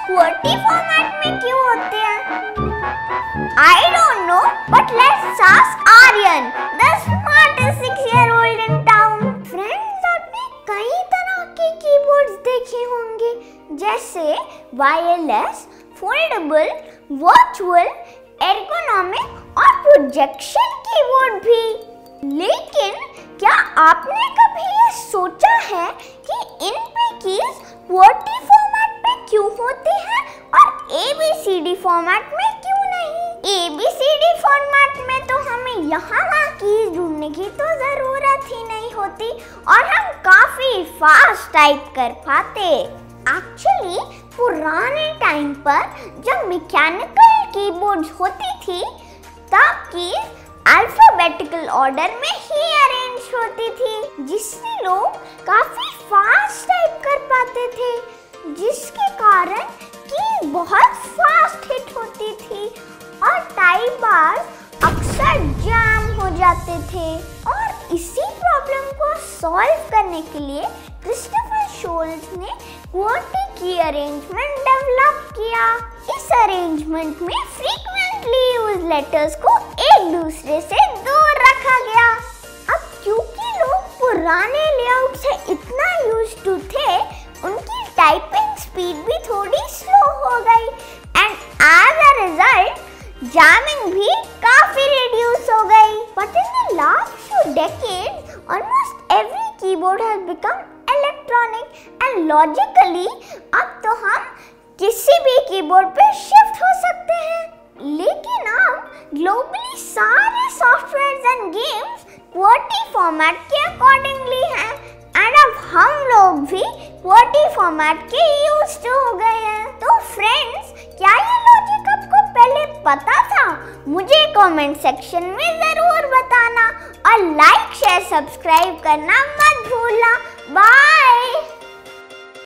QWERTY format में क्यों होते हैं? I don't know, but let's ask Aryan, the smartest 6-year-old in town. Friends, आपने कई तरह के कीबोर्ड्स देखे होंगे, जैसे वायरलेस, फोल्डेबल, वर्चुअल, एर्गोनॉमिक और प्रोजेक्शन कीबोर्ड भी। लेकिन क्या आपने कभी ये सोचा है कि इन पे कीज QWERTY फॉर्मेट में क्यों होती हैं और ABCD फॉर्मेट में क्यों नहीं? ABCD फॉर्मेट में तो हमें यहाँ कीज ढूंढने की तो जरूरत ही नहीं होती और हम काफी फास्ट टाइप कर पाते। एक्चुअली पुराने टाइम पर जब मैकेनिकल कीबोर्ड्स होती थी तब कीज अल्फाबेटिकल ऑर्डर में ही अरेंज होती थी, जिससे लोग काफी फास्ट टाइप कर पाते थे, जिसके कारण की बहुत फास्ट हिट होती थी और टाइप बार अक्सर जाम हो जाते थे। और इसी प्रॉब्लम को सॉल्व करने के लिए क्रिस्टोफर शोल्स ने QWERTY की अरेंजमेंट डेवलप किया। इस अरेंजमेंट में फ्रीक्वेंटली यूज्ड लेटर्स को एक दूसरे से दूर रखा गया। अब क्योंकि लोग पुराने लेआउट से इतना यूज्ड टू थे, उनकी टाइपिंग स्पीड भी थोड़ी स्लो हो गई and as a result jamming भी काफी reduce हो गई। But in the last few decades, almost every keyboard has become electronic and logically अब तो हम किसी भी कीबोर्ड पे शिफ्ट हो सकते हैं। लेकिन अब ग्लोबली सारे softwares and games QWERTY format के अकॉर्डिंगली हैं एंड अब हम लोग भी QWERTY फॉर्मेट के यूज्ड हो गए हैं। तो फ्रेंड्स, क्या ये लॉजिक आपको पहले पता था? मुझे कमेंट सेक्शन में जरूर बताना और लाइक शेयर सब्सक्राइब करना मत भूलना। बाय।